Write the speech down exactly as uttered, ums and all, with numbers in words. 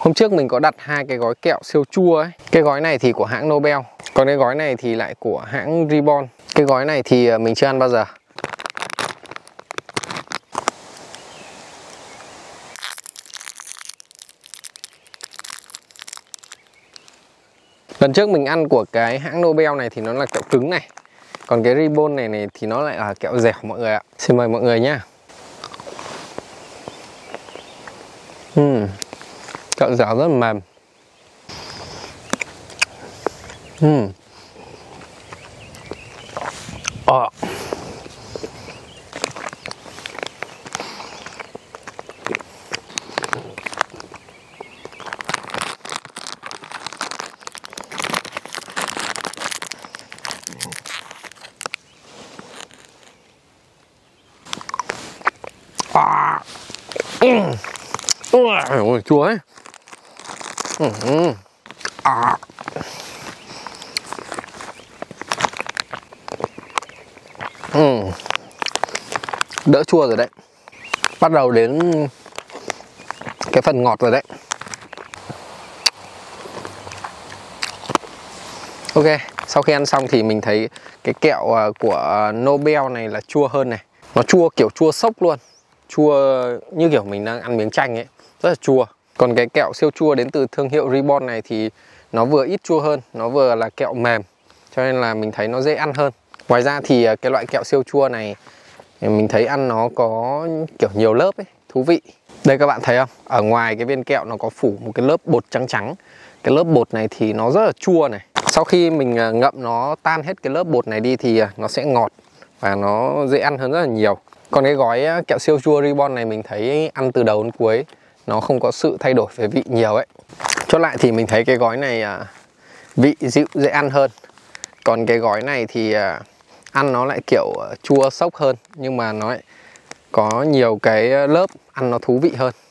Hôm trước mình có đặt hai cái gói kẹo siêu chua ấy. Cái gói này thì của hãng Nobel, còn cái gói này thì lại của hãng Reborn. Cái gói này thì mình chưa ăn bao giờ. Lần trước mình ăn của cái hãng Nobel này thì nó là kẹo cứng này. Còn cái Reborn này này thì nó lại là kẹo dẻo mọi người ạ. Xin mời mọi người nhé. uhm. Kẹo dẻo rất là mềm. uhm. Oh. À. Ừ. Ôi, chua ấy. Ừ. À. Ừ. Đỡ chua rồi đấy. Bắt đầu đến cái phần ngọt rồi đấy. Ok, sau khi ăn xong thì mình thấy cái kẹo của Nobel này là chua hơn này. Nó chua kiểu chua sốc luôn. Chua như kiểu mình đang ăn miếng chanh ấy. Rất là chua. Còn cái kẹo siêu chua đến từ thương hiệu Reborn này thì nó vừa ít chua hơn, nó vừa là kẹo mềm, cho nên là mình thấy nó dễ ăn hơn. Ngoài ra thì cái loại kẹo siêu chua này mình thấy ăn nó có kiểu nhiều lớp ấy, thú vị. Đây các bạn thấy không? Ở ngoài cái viên kẹo nó có phủ một cái lớp bột trắng trắng. Cái lớp bột này thì nó rất là chua này. Sau khi mình ngậm nó tan hết cái lớp bột này đi thì nó sẽ ngọt và nó dễ ăn hơn rất là nhiều. Còn cái gói kẹo siêu chua Reborn này mình thấy ăn từ đầu đến cuối nó không có sự thay đổi về vị nhiều ấy. Chốt lại thì mình thấy cái gói này vị dịu dễ ăn hơn. Còn cái gói này thì ăn nó lại kiểu chua sốc hơn, nhưng mà nó lại có nhiều cái lớp ăn nó thú vị hơn.